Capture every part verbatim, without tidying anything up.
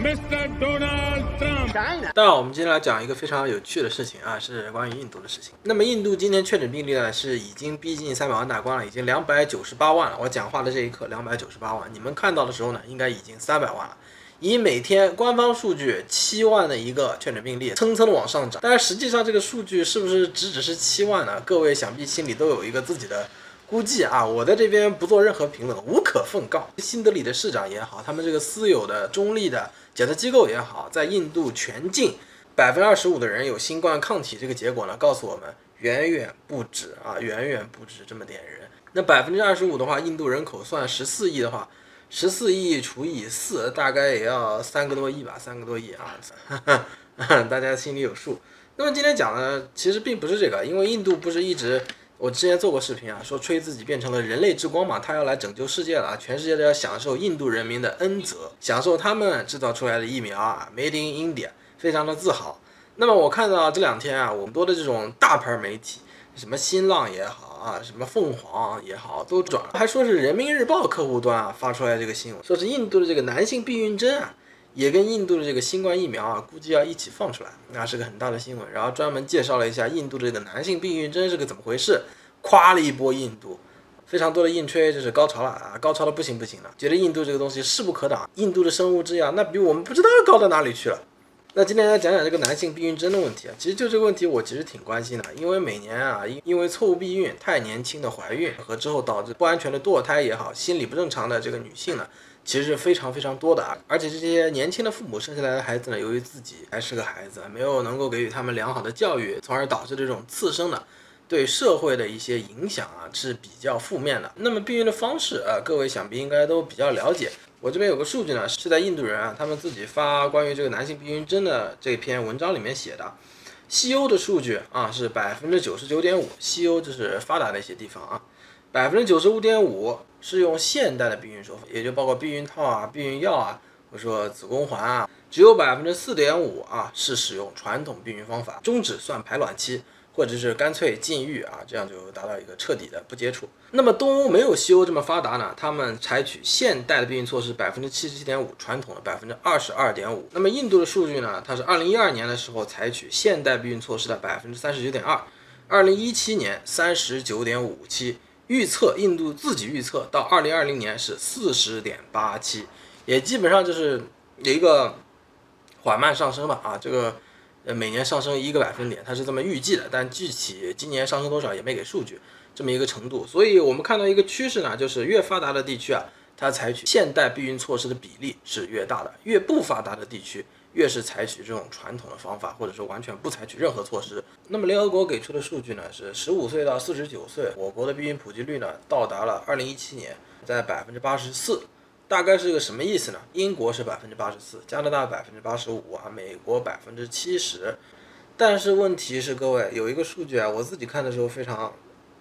Mister Donald Trump。 大家好，我们今天来讲一个非常有趣的事情啊，是关于印度的事情。那么印度今天确诊病例呢是已经逼近三百万大关了，已经两百九十八万了。我讲话的这一刻两百九十八万，你们看到的时候呢，应该已经三百万了。以每天官方数据七万的一个确诊病例蹭蹭的往上涨，但是实际上这个数据是不是只只是七万呢？各位想必心里都有一个自己的估计啊，我在这边不做任何评论，无可奉告。新德里的市长也好，他们这个私有的中立的检测机构也好，在印度全境百分之二十五的人有新冠抗体，这个结果呢，告诉我们远远不止啊，远远不止这么点人。那百分之二十五的话，印度人口算十四亿的话，十四亿除以四，大概也要三个多亿吧，三个多亿啊，大家心里有数。那么今天讲的其实并不是这个，因为印度不是一直。我之前做过视频啊，说吹自己变成了人类之光嘛，他要来拯救世界了，全世界都要享受印度人民的恩泽，享受他们制造出来的疫苗啊 ，Made in India， 非常的自豪。那么我看到这两天啊，我们多的这种大牌媒体，什么新浪也好啊，什么凤凰也好，都转了，还说是人民日报客户端啊发出来这个新闻，说是印度的这个男性避孕针啊。也跟印度的这个新冠疫苗啊，估计要一起放出来，那是个很大的新闻。然后专门介绍了一下印度的这个男性避孕针是个怎么回事，夸了一波印度，非常多的印吹，这是高潮了啊，高潮的不行不行了，觉得印度这个东西势不可挡，印度的生物质呀，那比我们不知道高到哪里去了。那今天来讲讲这个男性避孕针的问题啊，其实就这个问题我其实挺关心的，因为每年啊，因为错误避孕、太年轻的怀孕和之后导致不安全的堕胎也好，心理不正常的这个女性呢。其实是非常非常多的啊，而且这些年轻的父母生下来的孩子呢，由于自己还是个孩子，没有能够给予他们良好的教育，从而导致这种次生的对社会的一些影响啊是比较负面的。那么避孕的方式啊，各位想必应该都比较了解。我这边有个数据呢，是在印度人啊，他们自己发关于这个男性避孕针的这篇文章里面写的。西欧的数据啊是百分之九十九点五，西欧就是发达的一些地方啊。百分之九十五点五是用现代的避孕手法，也就包括避孕套啊、避孕药啊，或者说子宫环啊。只有百分之四点五啊是使用传统避孕方法，终止算排卵期，或者是干脆禁欲啊，这样就达到一个彻底的不接触。那么东欧没有西欧这么发达呢，他们采取现代的避孕措施百分之七十七点五，传统的百分之二十二点五。那么印度的数据呢，它是二零一二年的时候采取现代避孕措施的百分之三十九点二，二零一七年三十九点五七。预测印度自己预测到二零二零年是四十点八七，也基本上就是有一个缓慢上升吧啊，这个呃每年上升一个百分点，它是这么预计的，但具体今年上升多少也没给数据，这么一个程度。所以我们看到一个趋势呢，就是越发达的地区啊，它采取现代避孕措施的比例是越大的，越不发达的地区越是采取这种传统的方法，或者说完全不采取任何措施。那么联合国给出的数据呢，是十五岁到四十九岁，我国的避孕普及率呢，到达了二零一七年在百分之八十四，大概是个什么意思呢？英国是百分之八十四，加拿大百分之八十五啊，美国百分之七十。但是问题是，各位有一个数据啊，我自己看的时候非常，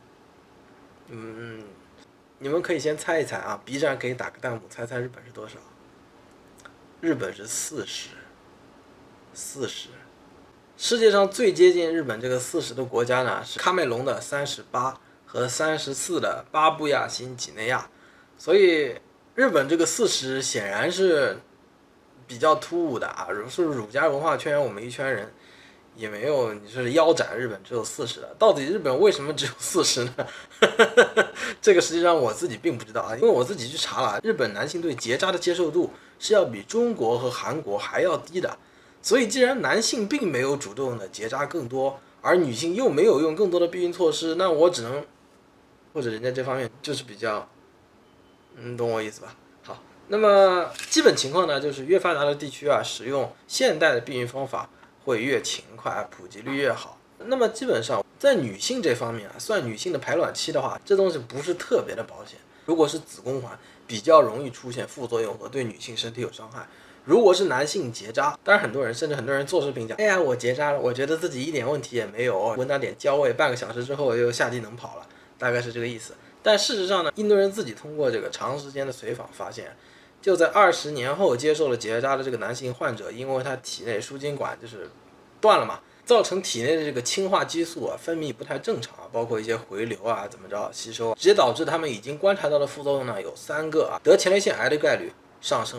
嗯，你们可以先猜一猜啊 ，B 站可以打个弹幕猜猜日本是多少？日本是四十。四十，世界上最接近日本这个四十的国家呢，是喀麦隆的三十八和三十四的巴布亚新几内亚，所以日本这个四十显然是比较突兀的啊。是儒家文化圈，我们一圈人也没有你说是腰斩日本只有四十的，到底日本为什么只有四十呢？这个实际上我自己并不知道啊，因为我自己去查了，日本男性对结扎的接受度是要比中国和韩国还要低的。所以既然男性并没有主动的结扎更多，而女性又没有用更多的避孕措施，那我只能，或者人家这方面就是比较，嗯，懂我意思吧？好，那么基本情况呢，就是越发达的地区啊，使用现代的避孕方法会越勤快，普及率越好。那么基本上在女性这方面啊，算女性的排卵期的话，这东西不是特别的保险。如果是子宫环，比较容易出现副作用和对女性身体有伤害。如果是男性结扎，当然很多人甚至很多人做视频讲，哎呀我结扎了，我觉得自己一点问题也没有，闻到点焦味，半个小时之后又下地能跑了，大概是这个意思。但事实上呢，印度人自己通过这个长时间的随访发现，就在二十年后接受了结扎的这个男性患者，因为他体内输精管就是断了嘛，造成体内的这个氢化激素啊分泌不太正常，包括一些回流啊怎么着吸收，直接导致他们已经观察到的副作用呢有三个啊，得前列腺癌的概率上升了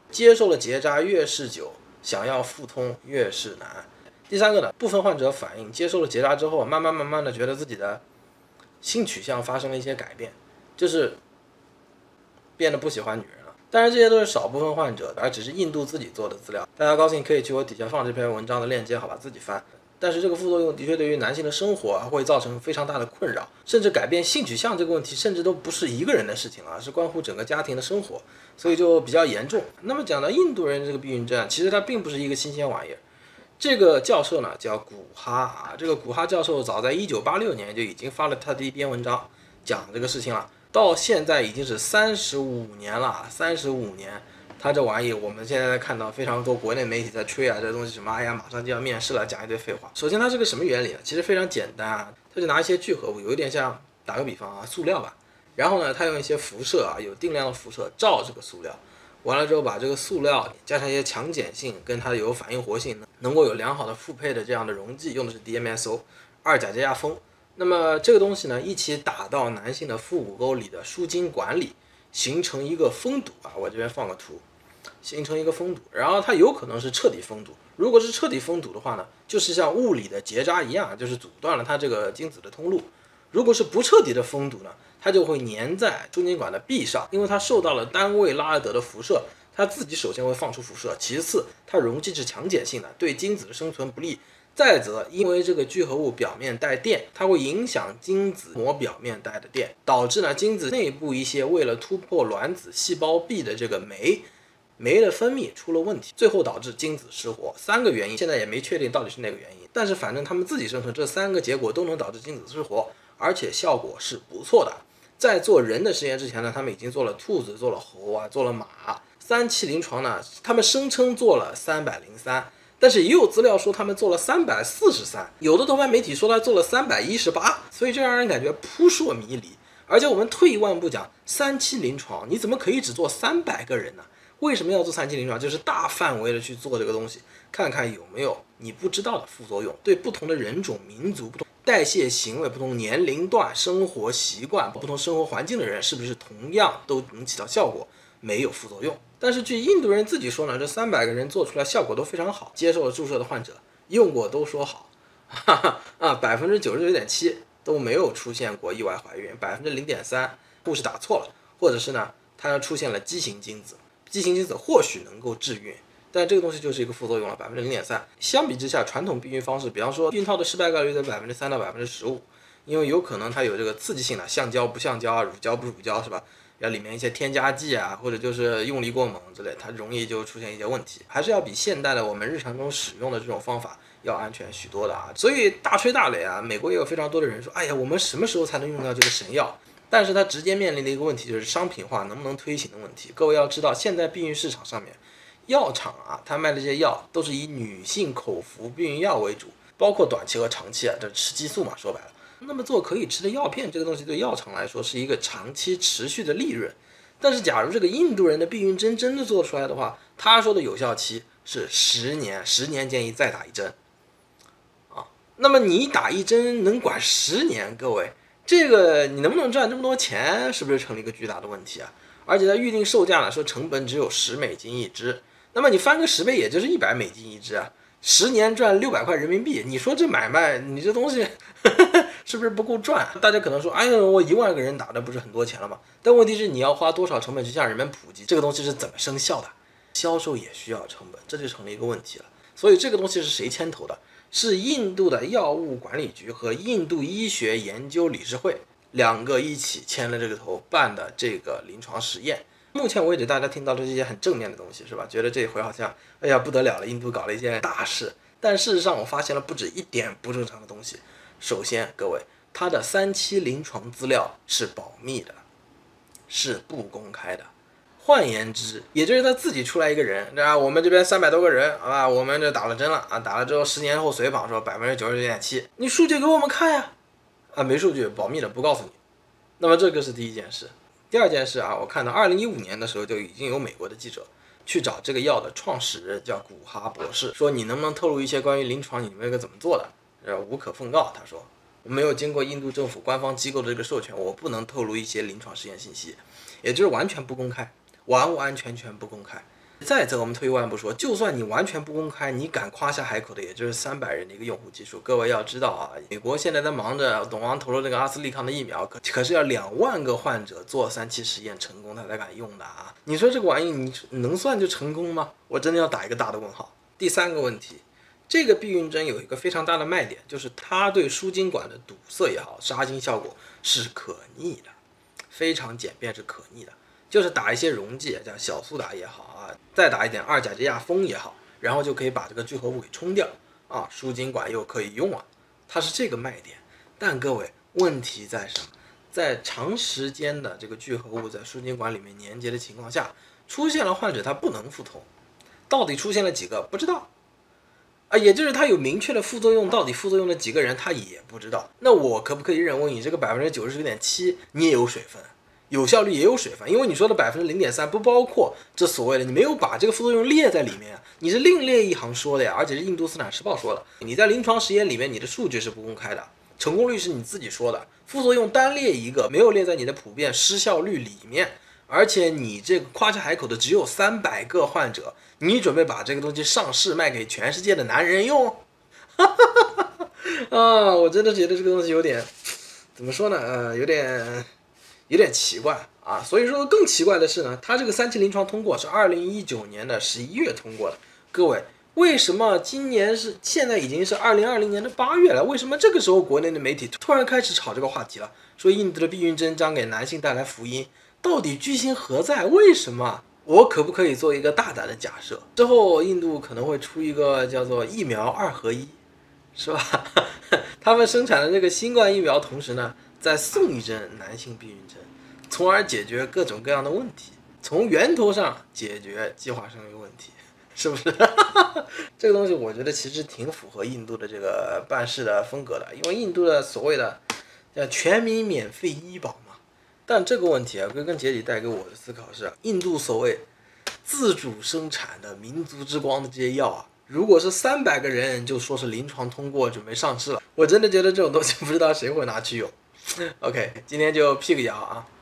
接受了结扎越是久，想要复通越是难。第三个呢，部分患者反映接受了结扎之后，慢慢慢慢的觉得自己的性取向发生了一些改变，就是变得不喜欢女人了。当然这些都是少部分患者，而只是印度自己做的资料，大家高兴可以去我底下放这篇文章的链接，好吧，自己翻。但是这个副作用的确对于男性的生活啊会造成非常大的困扰，甚至改变性取向这个问题甚至都不是一个人的事情啊，是关乎整个家庭的生活，所以就比较严重。那么讲到印度人这个避孕症啊，其实它并不是一个新鲜玩意儿。这个教授呢叫古哈啊，这个古哈教授早在一九八六年就已经发了他的一篇文章讲这个事情了，到现在已经是三十五年了，三十五年。他这玩意我们现在看到非常多国内媒体在吹啊，这东西什么哎呀马上就要面世了，讲一堆废话。首先它是个什么原理呢？其实非常简单啊，他就拿一些聚合物，有一点像打个比方啊塑料吧，然后呢他用一些辐射啊，有定量的辐射照这个塑料，完了之后把这个塑料加上一些强碱性跟它有反应活性，能够有良好的复配的这样的溶剂，用的是 D M S O 二甲基亚碸。那么这个东西呢一起打到男性的腹股沟里的输精管里，形成一个封堵啊，我这边放个图，形成一个封堵，然后它有可能是彻底封堵。如果是彻底封堵的话呢，就是像物理的结扎一样，就是阻断了它这个精子的通路。如果是不彻底的封堵呢，它就会粘在输精管的壁上，因为它受到了单位拉尔德的辐射，它自己首先会放出辐射，其次它溶剂是强碱性的，对精子的生存不利。再则，因为这个聚合物表面带电，它会影响精子膜表面带的电，导致呢精子内部一些为了突破卵子细胞壁的这个酶酶的分泌出了问题，最后导致精子失活。三个原因现在也没确定到底是哪个原因，但是反正他们自己声称这三个结果都能导致精子失活，而且效果是不错的。在做人的实验之前呢，他们已经做了兔子、做了猴啊、做了马。三期临床呢，他们声称做了三百零三。但是也有资料说他们做了三百四十三，有的头版媒体说他做了三百一十八，所以这让人感觉扑朔迷离。而且我们退一万步讲，三期临床你怎么可以只做三百个人呢？为什么要做三期临床？就是大范围的去做这个东西，看看有没有你不知道的副作用，对不同的人种、民族、不同代谢行为、不同年龄段、生活习惯、不同生活环境的人，是不是同样都能起到效果，没有副作用。但是据印度人自己说呢，这三百个人做出来效果都非常好，接受了注射的患者用过都说好，哈哈啊，百分之九十九点七都没有出现过意外怀孕，百分之零点三护士打错了，或者是呢，它出现了畸形精子，畸形精子或许能够致孕，但这个东西就是一个副作用了，百分之零点三。相比之下，传统避孕方式，比方说孕套的失败概率在百分之三到百分之十五，因为有可能它有这个刺激性的，橡胶不橡胶啊，乳胶不乳胶，是吧？要里面一些添加剂啊，或者就是用力过猛之类，它容易就出现一些问题，还是要比现代的我们日常中使用的这种方法要安全许多的啊。所以大吹大擂啊，美国也有非常多的人说，哎呀，我们什么时候才能用到这个神药？但是它直接面临的一个问题就是商品化能不能推行的问题。各位要知道，现在避孕市场上面，药厂啊，它卖的这些药都是以女性口服避孕药为主，包括短期和长期啊，这吃激素嘛，说白了。那么做可以吃的药片，这个东西对药厂来说是一个长期持续的利润。但是假如这个印度人的避孕针真的做出来的话，他说的有效期是十年，十年建议再打一针啊。那么你打一针能管十年，各位，这个你能不能赚这么多钱，是不是成了一个巨大的问题啊？而且它预定售价呢，说成本只有十美金一支，那么你翻个十倍，也就是一百美金一支啊。十年赚六百块人民币，你说这买卖，你这东西呵呵是不是不够赚？大家可能说，哎呀，我一万个人打的不是很多钱了吗？但问题是你要花多少成本去向人们普及这个东西是怎么生效的？销售也需要成本，这就成了一个问题了。所以这个东西是谁牵头的？是印度的药物管理局和印度医学研究理事会两个一起牵了这个头办的这个临床实验。目前为止大家听到的这些很正面的东西是吧，觉得这回好像哎呀不得了了，印度搞了一件大事。但事实上我发现了不止一点不正常的东西。首先各位，它的三期临床资料是保密的，是不公开的。换言之，也就是他自己出来一个人，对吧？我们这边三百多个人，好吧，我们这打了针了啊，打了之后十年后随访说百分之九十九点七，你数据给我们看呀，啊，没数据，保密的，不告诉你。那么这个是第一件事。第二件事啊，我看到二零一五年的时候就已经有美国的记者去找这个药的创始人叫古哈博士，说你能不能透露一些关于临床你们这个怎么做的？呃，无可奉告。他说我没有经过印度政府官方机构的这个授权，我不能透露一些临床实验信息，也就是完全不公开，完完全全不公开。 再者，我们退一万步说，就算你完全不公开，你敢夸下海口的，也就是三百人的一个用户基数。各位要知道啊，美国现在在忙着董王投入这个阿斯利康的疫苗，可可是要两万个患者做三期实验成功，他才敢用的啊！你说这个玩意你能算就成功吗？我真的要打一个大的问号。第三个问题，这个避孕针有一个非常大的卖点，就是它对输精管的堵塞也好，杀精效果是可逆的，非常简便，是可逆的。就是打一些溶剂，叫小苏打也好啊，再打一点二甲基亚碃也好，然后就可以把这个聚合物给冲掉啊，输精管又可以用啊，它是这个卖点。但各位，问题在什么？在长时间的这个聚合物在输精管里面粘结的情况下，出现了患者他不能复通，到底出现了几个不知道啊，也就是他有明确的副作用，到底副作用了几个人他也不知道。那我可不可以认为你这个百分之九十九点七你也有水分？有效率也有水分，因为你说的百分之零点三不包括这所谓的，你没有把这个副作用列在里面，你是另列一行说的呀，而且是印度斯坦时报说的。你在临床实验里面，你的数据是不公开的，成功率是你自己说的，副作用单列一个，没有列在你的普遍失效率里面，而且你这个夸下海口的只有三百个患者，你准备把这个东西上市卖给全世界的男人用？啊，我真的觉得这个东西有点，怎么说呢？呃，有点。有点奇怪啊，所以说更奇怪的是呢，它这个三期临床通过是二零一九年的十一月通过的。各位，为什么今年是现在已经是二零二零年的八月了？为什么这个时候国内的媒体突然开始炒这个话题了？说印度的避孕针将给男性带来福音，到底居心何在？为什么？我可不可以做一个大胆的假设？之后印度可能会出一个叫做疫苗二合一，是吧？他们生产的这个新冠疫苗，同时呢，再送一针男性避孕针，从而解决各种各样的问题，从源头上解决计划生育问题，是不是？这个东西我觉得其实挺符合印度的这个办事的风格的，因为印度的所谓的叫全民免费医保嘛。但这个问题啊，归根结底带给我的思考是，印度所谓自主生产的民族之光的这些药啊，如果是三百个人就说是临床通过准备上市了，我真的觉得这种东西不知道谁会拿去用。OK， 今天就辟个谣啊。